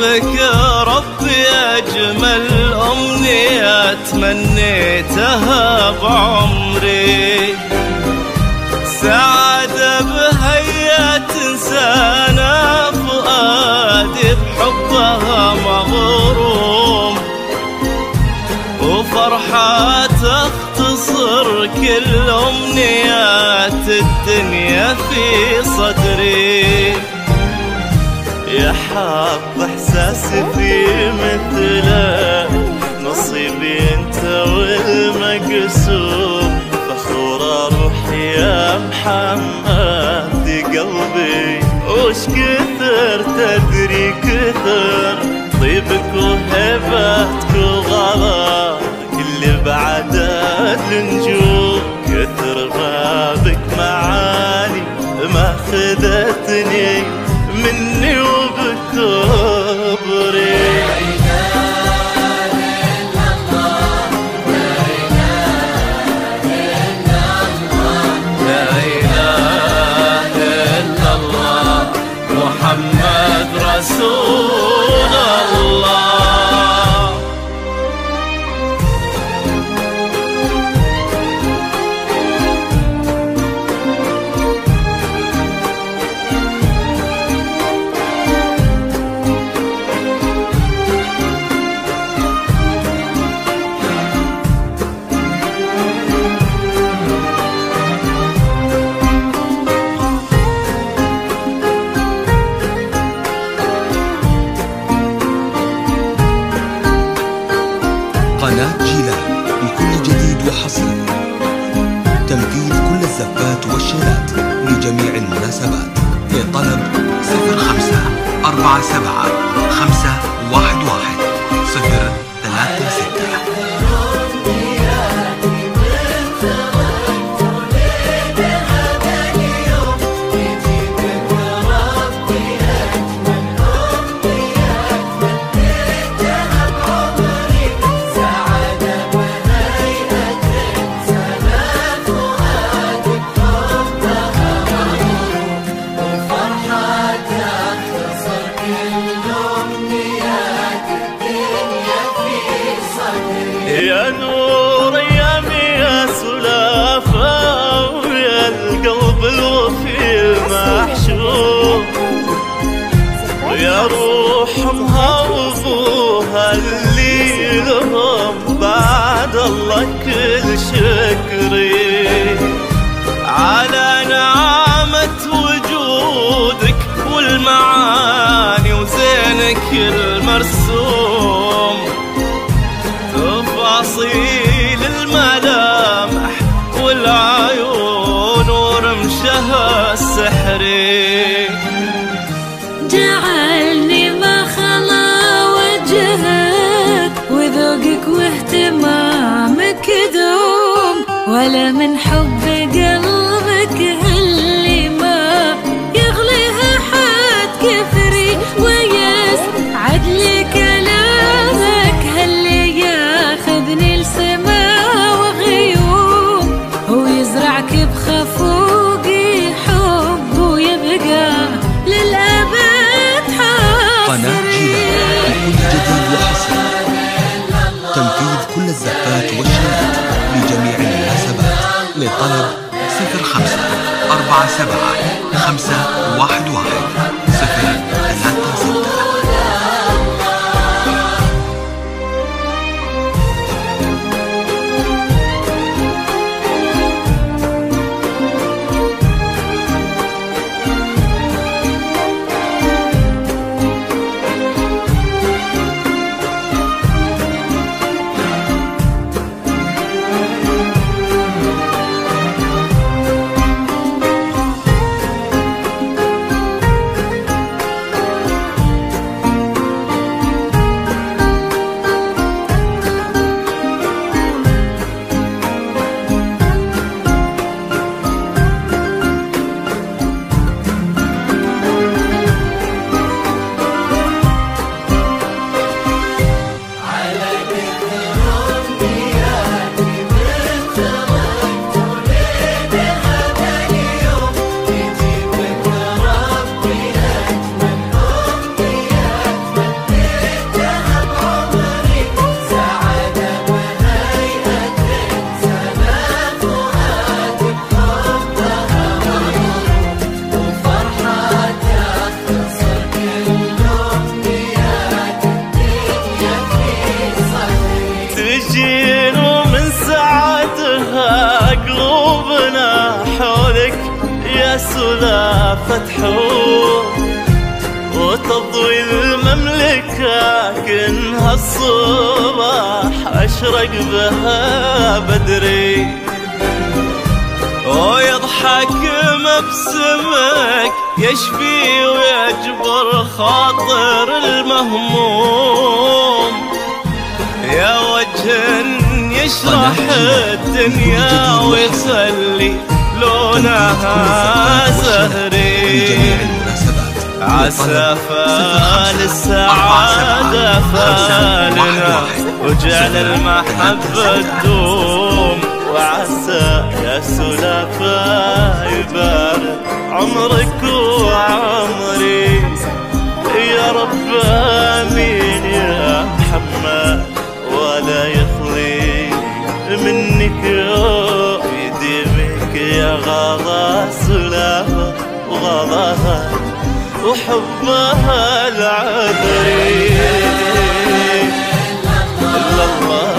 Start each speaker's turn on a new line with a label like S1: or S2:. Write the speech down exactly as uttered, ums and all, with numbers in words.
S1: بك يا ربي أجمل أمنية تمنيتها بعمري، سعادة بهيا تنسانا فؤادي بحبها مغروم، وفرحة تختصر كل أمنيات الدنيا في صدري. يا حظ إحساسي في مثلك، نصيبي أنت والمقسوم، فخورة روحي يا محمد دي قلبي وش كثر تدري كثر، طيبك وهبتك وغلاك اللي بعدها النجوم، كثر ما بك معاني ما خذتني مني وبكبري. محمد رسول الله.
S2: قناة جيلان لكل جديد وحصري، تنفيذ كل الزفات والشيلات لجميع المناسبات. للطلب صفر خمسة أربعة سبعة خمسة واحد واحد صفر ثلاثة ستة.
S1: يا نور ايامي يا سلافة ويا القلب الوفي المحشوم، ويا روح امها وابوها اللي لهم بعد الله كل شكري، على نعمة وجودك والمعاني وزينك المرسوم، تفاصيل الملامح والعيون ورمشها السحري،
S3: جعلني ما خلا وجهك وذوقك واهتمامك دوم، ولا من حب قلبك اللي ما يغليها حد كثري، ويسعد لي كلامك هاللي ياخذني لسما وغيوم، ويزرعك بخفوقي حب ويبقى للأبد حاصري.
S2: قناة جيلان لكل جديد وحصري، تنفيذ كل الزفات والشيلات لجميع المناسبات. للطلب صفر خمسة أربعة سبعة خمسة واحد واحد صفر ثلاثة ستة.
S1: سلافة حور وتضوي المملكة كأنها الصباح أشرق بها بدري ويضحك مبسمك يشفي ويجبر خاطر المهموم يا وجه يشرح الدنيا ويخلي لونها زهري عسى فال السعادة فالنا وجعل المحبة تدوم وعسى يا سلافة يبارك عمرك وعمري يا رب آمين يا محمد ولا يخلي منك يوم يديمك يا غلا سلافة وغلاها وحبها العذري إلا الله